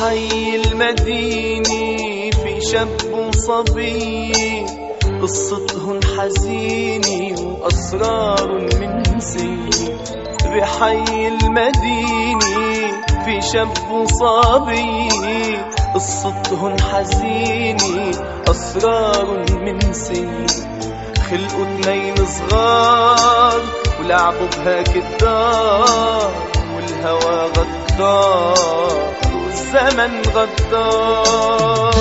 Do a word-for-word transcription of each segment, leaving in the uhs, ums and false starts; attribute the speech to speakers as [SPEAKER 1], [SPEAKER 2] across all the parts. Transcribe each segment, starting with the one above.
[SPEAKER 1] بحي المديني في شاب وصبي قصتهم حزينة وأسرار من سنين. بحي المديني في شاب وصبي قصتهم حزينة أسرار من سنين. خلقوا اتنين صغار ولعبوا بهاك الدار، والهوى غدار والزمن غدار.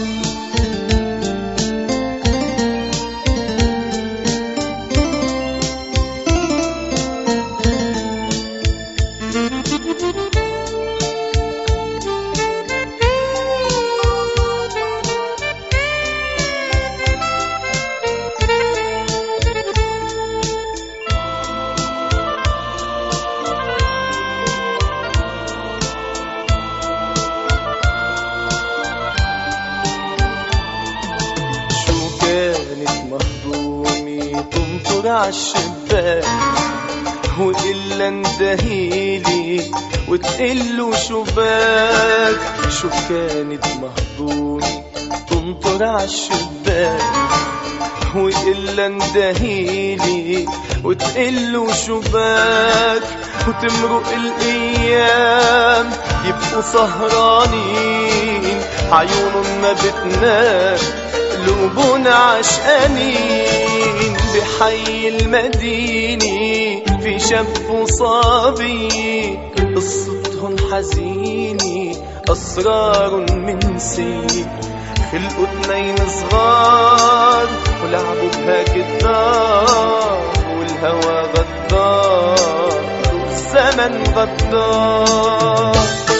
[SPEAKER 1] تنطر عالشباك وإلا اندهيلي وتقله شباك. شو كانت مهضومي تنطر عالشباك وإلا اندهيلي وتقله شباك. وتمرق الأيام يبقوا سهرانين عيونهم ما بتنام قلوبنا عشقانين. بحي المديني في شاب وصبي قصتهم حزينة أسرار من سنين. خلقوا اتنين صغار ولعبوا بهاك الدار، والهوى غدار والزمن غدار.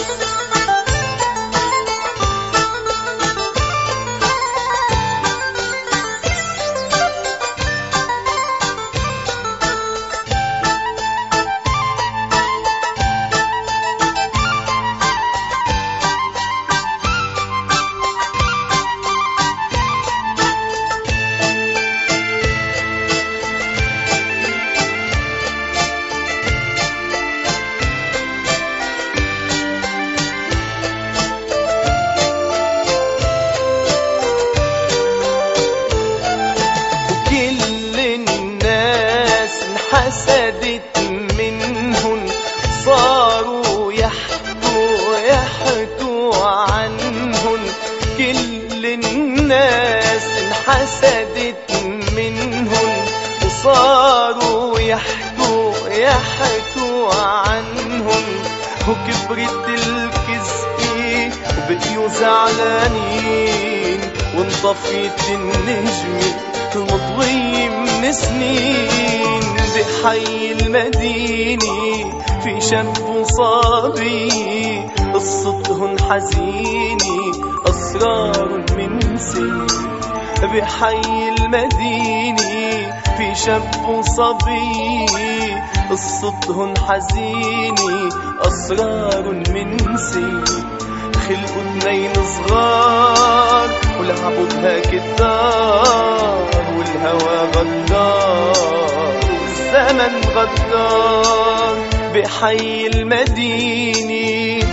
[SPEAKER 1] حسدت منهن صاروا يحكوا يحكوا عنهن. كل الناس انحسدت منهن وصاروا يحكوا يحكوا عنهن. وكبرت الكذبة وبقيوا زعلانين، وانطفيت النجمة المضوية من سنين. بحي المديني في شاب وصبي قصتهم حزينة أسرار من سنين. بحي المديني في شاب وصبي قصتهم حزينة أسرار من سنين. خلقوا اتنين صغار ولعبوا بهاك الدار، والهوى غدار والزمن غدار. بحي المديني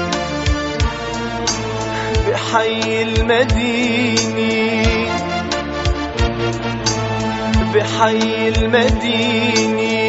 [SPEAKER 1] بحي المديني بحي المديني